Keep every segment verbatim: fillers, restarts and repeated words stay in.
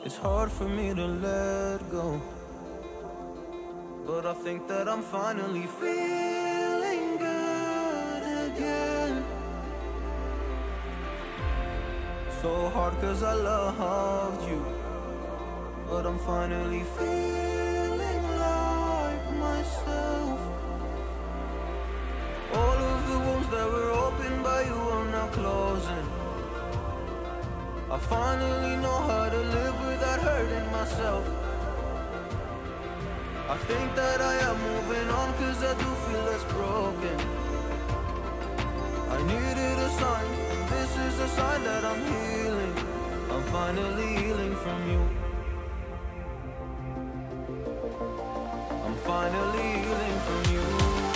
It's hard for me to let go, but I think that I'm finally feeling good again. So hard cause I loved you, but I'm finally feeling like myself. All of the wounds that were opened by you are now closing. I finally know how to live without hurting myself. I think that I am moving on cause I do feel less broken. I needed a sign, and this is a sign that I'm healing. I'm finally healing from you. I'm finally healing from you.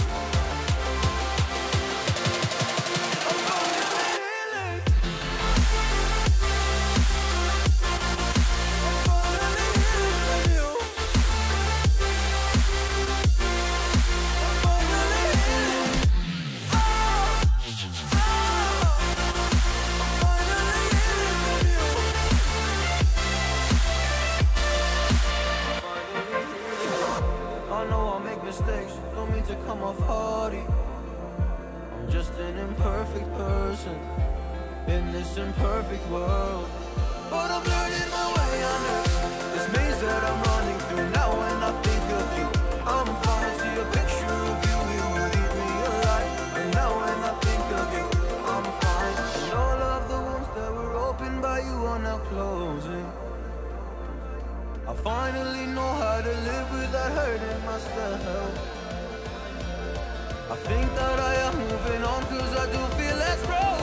Don't mean to come off hardy. I'm just an imperfect person in this imperfect world, but I'm learning my way under this maze that I'm running through. Now when I think of you, I'm fine. See a picture of you, you would eat me alive. And now when I think of you, I'm fine. And all of the wounds that were opened by you are now closing. I finally know how to live without hurting myself. I think that I am moving on cause I do feel less broken.